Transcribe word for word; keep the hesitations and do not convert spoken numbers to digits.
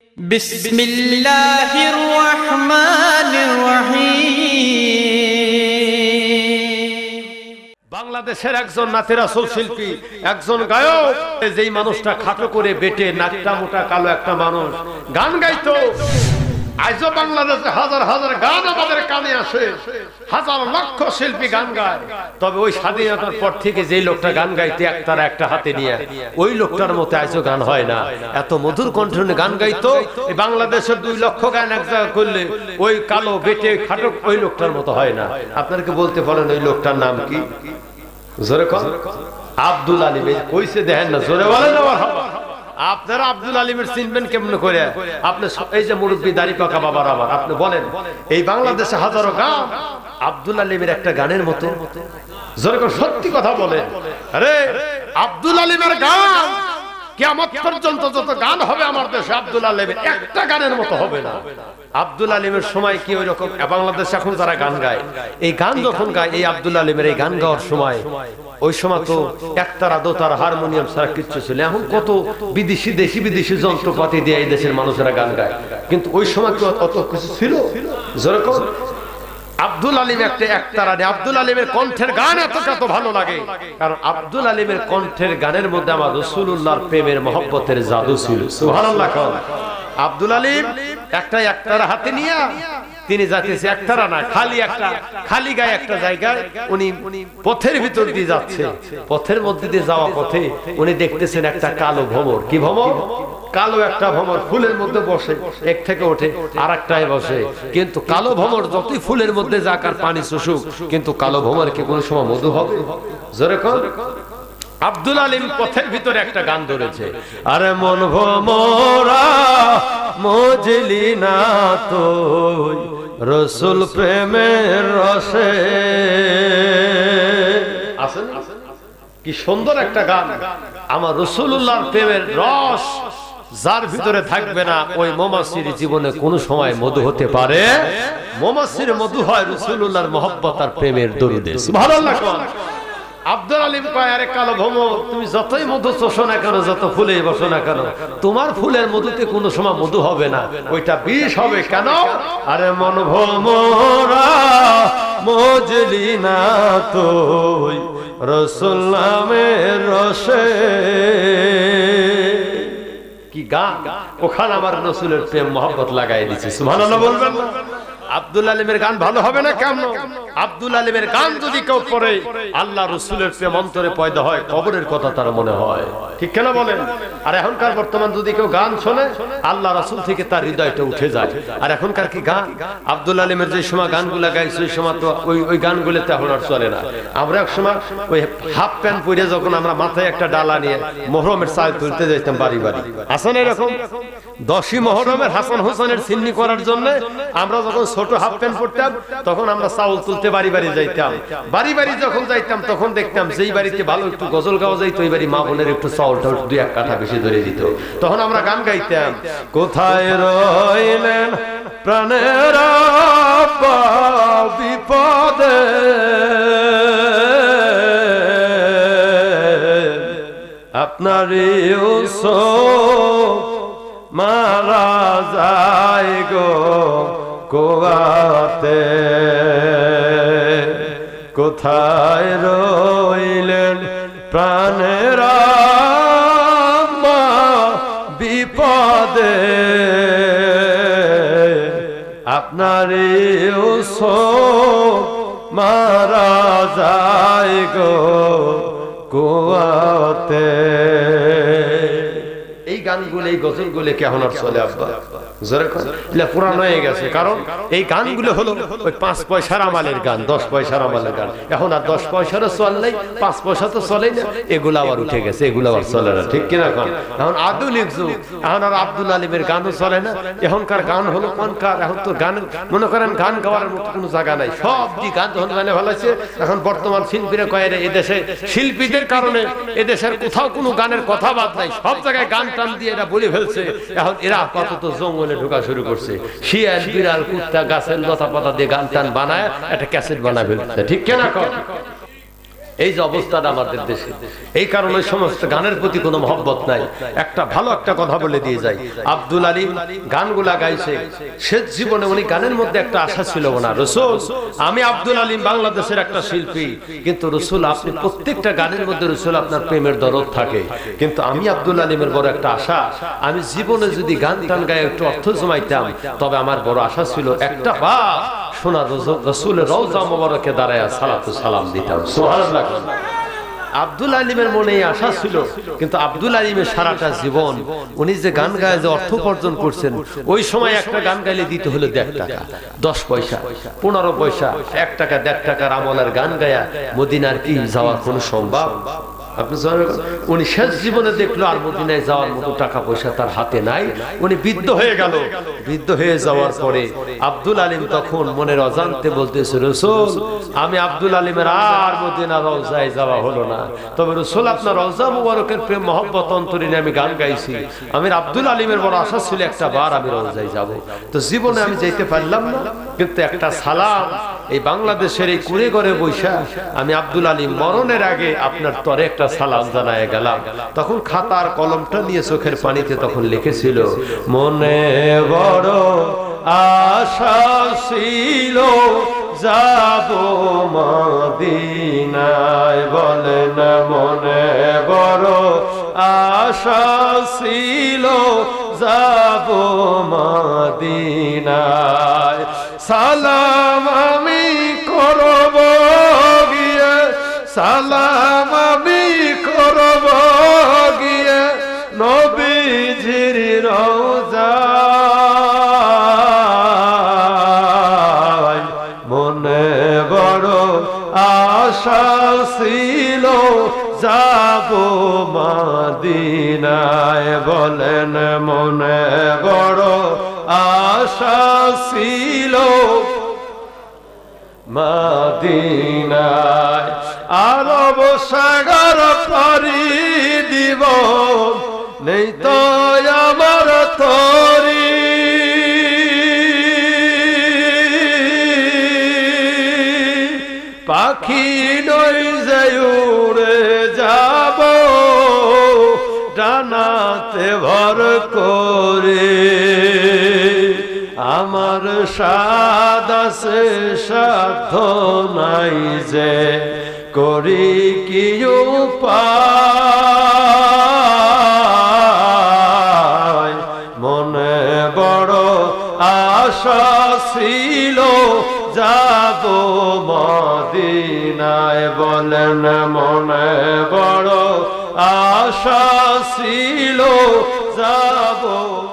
বিসমিল্লাহির রহমানির রহিম। বাংলাদেশের একজন নাতে রাসূল শিল্পী, একজন গায়ক, যেই মানুষটা খাটো করে বেটে নাকটা মোটা কালো একটা মানুষ গান গাইতো। আজও বাংলাদেশে হাজার হাজার গান আমাদের কানে আসে, হাজার লক্ষ শিল্পী গান গায়। তবে ওই স্বাধীনতার পর থেকে যেই লোকটা গান গাইতে একটার একটা হাতে নিয়ে, ওই লোকটার মতো আজও গান হয় না। এত মধুর কণ্ঠে গান গাইতো। এই বাংলাদেশের দুই লক্ষ গান এক জায়গা করলে ওই কালো বেটে খাটো ওই লোকটার মতো হয় না। আপনাকে বলতে পারেন ওই লোকটার নাম কি? জোরে কোন? আব্দুল আলিম। কইছে দেখেন না, জোরে বলেন না। আপনারা আব্দুল আলিমের চিনবেন কেমন করে? আপনি এই যে মুরব্বী দাড়ি পাকা বাবার আমার, আপনি বলেন এই বাংলাদেশে হাজারো গান আব্দুল আলিমের একটা গানের মতো। জোরে করে সত্যি কথা বলেন। আরে আব্দুল আলিমের গান কিয়ামত পর্যন্ত যত গান হবে আমার দেশে আব্দুল আলিমের একটা গানের মতো হবে না। আব্দুল আলিমের সময় কি ওই রকম বাংলাদেশে এখন যারা গান গায়, এই গান যখন গায়, এই আব্দুল আলিমের এই গান গাওয়ার সময়, ওই সময় তো একতারা দোতারা হারমোনিয়াম ছাড়া কিচ্ছু ছিল। এখন কত বিদেশি দেশি বিদেশি যন্ত্রপাতি দিয়ে এই দেশের মানুষেরা গান গায়, কিন্তু ওই সময় কি অত কিছু ছিল? যেরকম আব্দুল আলিম একটা একতারা নেই। আব্দুল আলিমের কণ্ঠের গান এতটা তো ভালো লাগে, কারণ আব্দুল আলিমের কণ্ঠের গানের মধ্যে আমার রাসূলুল্লাহর প্রেমের মহব্বতের জাদু ছিল। সুবহানাল্লাহ। আব্দুল আলিম একটা একতারা হাতে নিয়ে তিনি যাচ্ছেন, একতারা না, খালি একটা খালি গায়ে একটা জায়গায় উনি পথের ভিতর দিয়ে যাচ্ছে। পথের মধ্যে দিয়ে যাওয়া পথে উনি দেখতেছেন একটা কালো ভ্রমর। কি ভ্রমর? কালো একটা ভ্রমর ফুলের মধ্যে বসে, এক থেকে ওঠে আর একটায় বসে। কিন্তু কালো ভ্রমর যতই ফুলের মধ্যে যাক আর পানি চুষুক, কিন্তু কালো ভ্রমর কি কোনো সময় মধু হবে? যেরকম আব্দুল আলিম পথের ভিতরে একটা গান ধরেছে, আরে মন ভ্রমরা মজলি না তুই রাসূল প্রেমের রসে। আছে না? কি সুন্দর একটা গান। আমার রাসূলুল্লাহর প্রেমের রস যার ভিতরে থাকবে না, ওই মৌমাছির জীবনে কোন সময় মধু হতে পারে? মৌমাছির মধু হয় রাসূলুল্লাহর মহব্বত আর প্রেমের দরুদে। সুবহানাল্লাহ। আব্দুল আলিম কয়, আরে কালো ভ্রমর, তুমি যতই মধু চোষো না কেন, যত ফুলে বসো না কেন, তোমার ফুলের মধুতে কোনো সময় মধু হবে না, ওইটা বিষ হবে। কেন? আরে মন ভ্রমরা মজলি না তুই রাসূল নামের রসে। কি গান! ওখানে আমার রাসূলের প্রেম মহব্বত লাগাই দিচ্ছে। সুবহানাল্লাহ বলবেন না? আব্দুল আলিমের গান ভালো হবে না কেমন? আব্দুল আলিমের গান যদি কেউ পড়ে, আল্লাহ রাসূলের প্রেম অন্তরে পয়দা হয়, কবরের কথা তার মনে হয়। ঠিক কেন বলেন? আর এখনকার বর্তমান যদি কেউ গান শোনে, আল্লাহ রাসূল থেকে তার হৃদয়টা উঠে যায়। আর এখনকার কি গান! আব্দুল আলিমের যে সময় গানগুলা গাইছে, ওই সময় তো ওই ওই গানগুলোতে এখন আর চলে না। আমরা এক সময় ওই হাফ প্যান্ট পরে যখন আমরা মাথায় একটা ডালা নিয়ে মুহররমের চাল তুলতে যেতাম বাড়ি বাড়ি, আসেন এরকম দশই মুহররমের হাসান হোসেনের সিন্নি করার জন্য আমরা যখন ছোট হাফ প্যান্ট পরতাম, তখন আমরা চাউল তুলতে বাড়ি বাড়ি যাইতাম। বাড়ি বাড়ি যখন যাইতাম, তখন দেখতাম যেই বাড়িতে ভালো একটু গজল গাওয়া যাইতো, ওই বাড়ি মা বোনের একটু চাউলটা দুই এক কাঠা বেশি ধরে দিত। তখন আমরা গান গাইতাম, কোথায় রইলেন প্রাণের আব্বা বিপদে, আপনার ইউসুফ মারা যায় গো কোয়াতে, কোথায় রইলেন প্রাণের আম্মা বিপদে, আপনার ইউসুফ মারা যায় গো কোয়াতে। এই গানগুলো, এই গজলগুলো কেমন আর চলে আব্বা? পুরানো হয়ে গেছে। কারণ এই গানগুলো হলো ওই পাঁচ পয়সার আমালের গান, দশ পয়সার আমালের গান। এখন আর দশ পয়সারও চল নেই, পাঁচ পয়সা তো চলেই না, এগুলো আবার উঠে গেছে, এগুলো আবার চলে না। ঠিক কিনা? এখন এখন আধুনিক যুগ, এখন আর আব্দুল আলিমের গানও চলে না। এখনকার গান হলো কোনকার, এখন তো গান মনে করেন গান গাওয়ার মতো কোনো জায়গা নাই। সব দি গান যখন গানে ভালো আছে, এখন বর্তমান শিল্পীরা কয়ে এদেশে শিল্পীদের কারণে এদেশের কোথাও কোনো গানের কথা বাদ নাই, সব জায়গায় গান টান দিয়ে এরা বলে ফেলছে। এখন এরা কত জঙ্গলে ঢোকা শুরু করছে, শিয়াল বিড়াল কুত্তা গাছের লতা পাতা দিয়ে গান টান বানায় একটা ক্যাসেট বানায় ফেলছে। ঠিক কেনা? এই যে অবস্থাটা আমাদের দেশে, এই কারণে সমস্ত গানের প্রতি কোনো মহব্বত নাই। একটা ভালো একটা কথা বলে দিয়ে যাই, আব্দুল আলিম গানগুলা গাইছে, শেষ জীবনে উনি গানের মধ্যে একটা আশা ছিল না, রসুল আমি আব্দুল আলিম বাংলাদেশের একটা শিল্পী, কিন্তু রসুল আপনি প্রত্যেকটা গানের মধ্যে রসুল আপনার প্রেমের দরদ থাকে, কিন্তু আমি আব্দুল আলিমের বড় একটা আশা, আমি জীবনে যদি গান টান গায়ে একটু অর্থ জমাইতাম, তবে আমার বড় আশা ছিল একটা বা শোনা রসুলের রওজা মোবারকে দাঁড়ায় সালাতু সালাম দিতাম। সুবহানাল্লাহ। আব্দুল আলিমের মনে এই আশা ছিল, কিন্তু আব্দুল আলিমের সারাটা জীবন উনি যে গান গায়ে যে অর্থ উপার্জন করছেন, ওই সময় একটা গান গাইলে দিতে হলো দেড় টাকা, দশ পয়সা, পনেরো পয়সা, এক টাকা দেড় টাকার আমলের গান গায়া মদিনার কি যাওয়ার কোনো সম্ভব? উনি শেষ জীবনে দেখলো আর মদিনায় যাওয়ার মতো টাকা পয়সা তার হাতে নাই, উনি বৃদ্ধ হয়ে গেল। বৃদ্ধ হয়ে যাওয়ার পরে আব্দুল আলিম তখন মনের অজান্তে বলতেছে, রসুল আমি আব্দুল আলিমের আর মদিনা রওজায় যাওয়া হলো না, তবে রসুল আপনার রওজা মুবারকের প্রেম মহব্বত অন্তরে নিয়ে আমি গান গাইছি, আমি আব্দুল আলিমের বড় আশা ছিল একটা বার আমি রওজায় যাব, তো জীবনে আমি যেতে পারলাম না, কিন্তু একটা সালাম এই বাংলাদেশের এই কুড়ে ঘরে বৈশা আমি আব্দুল আলিম মরণের আগে আপনার তরে একটা সালাম জানায় গেলাম। তখন খাতার কলমটা নিয়ে চোখের পানিতে তখন লিখেছিল, মনে বড় আশা ছিল যাব মদিনায়, বলেন মনে বড় আশা ছিল যাব মদিনায়, সালাম আমি করব গিয়ে, সালাম আমি করব গিয়ে নবীজির রওজায়, মনে বড় আশা ছিল যাব মদিনায়, বলেন মনে বড় আশা ছিল মদিনায়, আরব সাগর পাড়ি দিব নেই তো আমার তরি, পাখি নই যে উড়ে যাব ডানাতে ভর করে, আমার সাদ আছে সাধ্য নাই যে করি কি উপায়, মনে বড় আশা ছিল যাব মদিনায়, বলেন মনে বড় আশা ছিল যাব